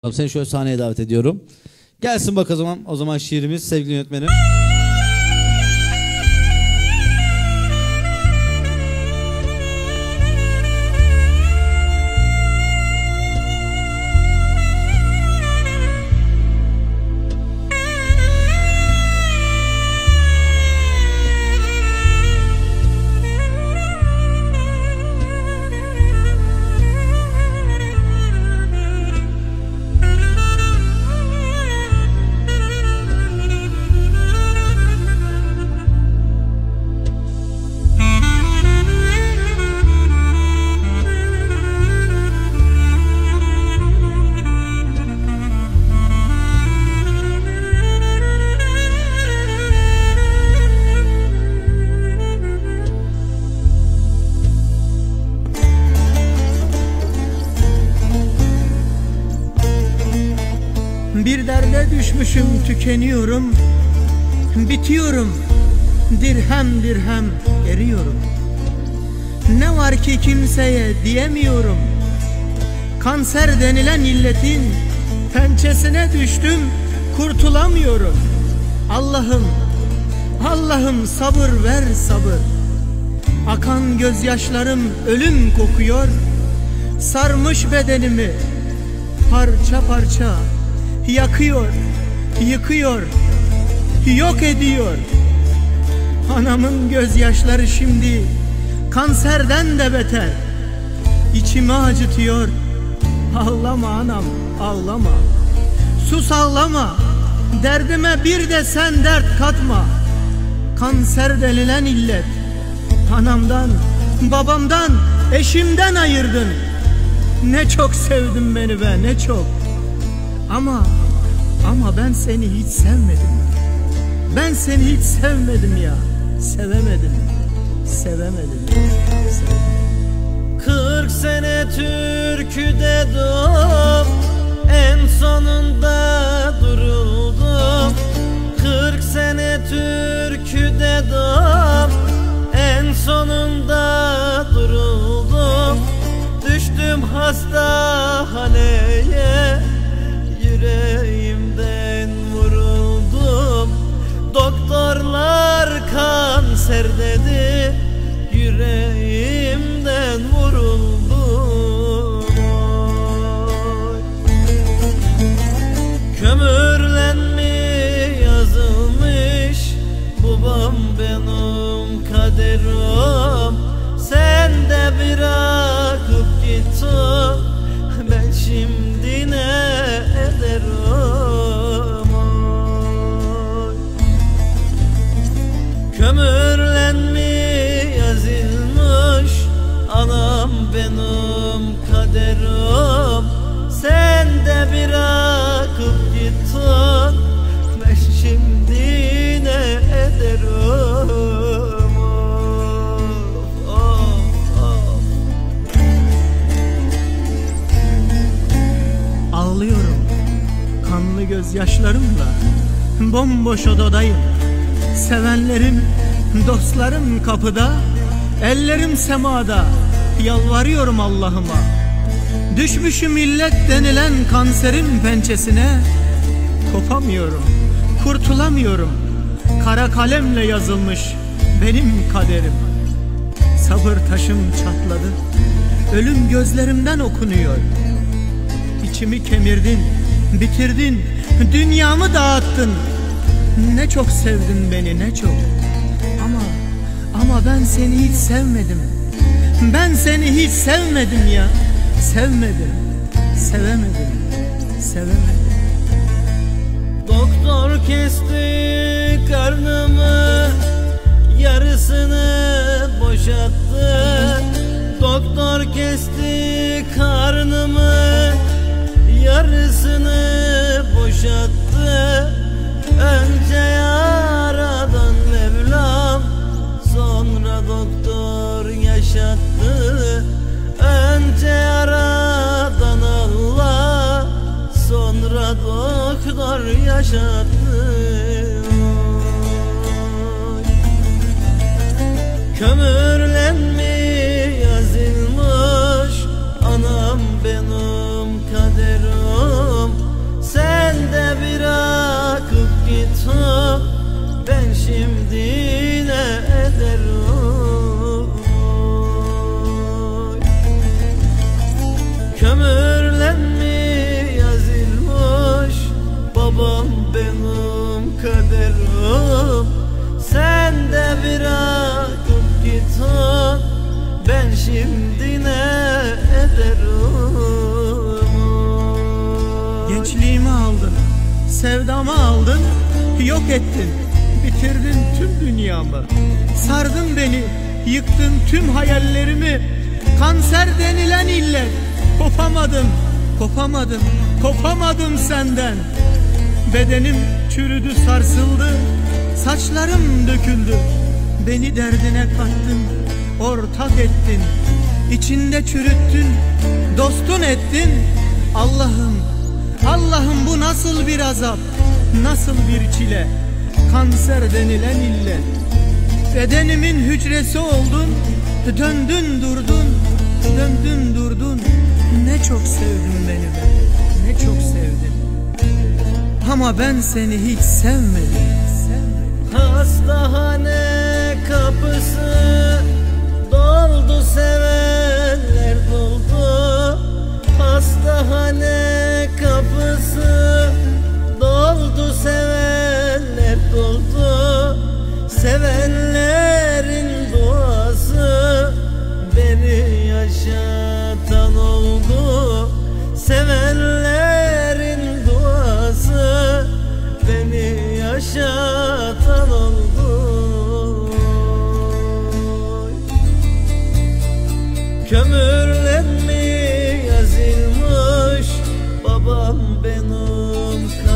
Seni şöyle sahneye davet ediyorum. Gelsin bak o zaman şiirimiz sevgili yönetmenim. Bir derde düşmüşüm, tükeniyorum, bitiyorum, dirhem dirhem eriyorum. Ne var ki kimseye diyemiyorum. Kanser denilen illetin pençesine düştüm, kurtulamıyorum. Allah'ım, Allah'ım sabır ver sabır. Akan gözyaşlarım ölüm kokuyor. Sarmış bedenimi parça parça yakıyor, yıkıyor, yok ediyor. Anamın gözyaşları şimdi kanserden de beter. İçimi acıtıyor. Ağlama anam, ağlama. Sus ağlama. Derdime bir de sen dert katma. Kanser denilen illet. Anamdan, babamdan, eşimden ayırdın. Ne çok sevdin beni be, ne çok. Ama ben seni hiç sevmedim. Ben seni hiç sevmedim ya. Sevemedim. 40 sene türkü dedim, en sonunda duruldum. 40 sene türkü dedim, en sonunda duruldum. Düştüm hastaneye, yüreğimden vuruldum. Doktorlar kanser dedi, yüreğimden vuruldum. Kömürlenme yazılmış, babam benim kaderim. Sen de bırakıp gittin, ben şimdi ne ederim? Kömürlenme yazılmış, anam benim kaderim. Sen de bırakıp gittin, ben şimdi ne ederim? Ağlıyorum kanlı gözyaşlarımla, bomboş odadayım. Sevenlerim, dostlarım kapıda, ellerim semada. Yalvarıyorum Allah'ıma. Düşmüşüm illet denilen kanserin pençesine. Kopamıyorum, kurtulamıyorum. Kara kalemle yazılmış benim kaderim. Sabır taşım çatladı, ölüm gözlerimden okunuyor. İçimi kemirdin, bitirdin, dünyamı dağıttın. Ne çok sevdin beni, ne çok. Ama ben seni hiç sevmedim. Ben seni hiç sevmedim ya. Sevemedim. Doktor kesti karnımı, yarısını boşalttı. Doktor kesti karnımı, yarısını boşalttı. Önce yaradan Mevlam, sonra doktor yaşattı. Önce yaradan Allah, sonra doktor yaşattı. Kömürlenme yazılmış, anam benim kaderim. Gençliğimi aldın, sevdamı aldın, yok ettin, bitirdin tüm dünyamı. Sardın beni, yıktın tüm hayallerimi. Kanser denilen illet, kopamadım, kopamadım, kopamadım senden. Bedenim çürüdü, sarsıldı, saçlarım döküldü. Beni derdine kattın, ortak ettin, içinde çürüttün, dostun ettin. Allah'ım, Allah'ım, bu nasıl bir azap, nasıl bir çile. Kanser denilen illet, bedenimin hücresi oldun. Döndün durdun, döndün durdun. Ne çok sevdin beni be, ne çok sevdin. Ama ben seni hiç sevmedim. Hastahane kapısı doldu, sevenler doldu. Hastahane kapısı doldu, sevenler doldu. Sevenlerin duası beni yaşatan oldu. Sevenlerin duası beni yaşatan oldu. Kömürlenmiş yazılmış babam benim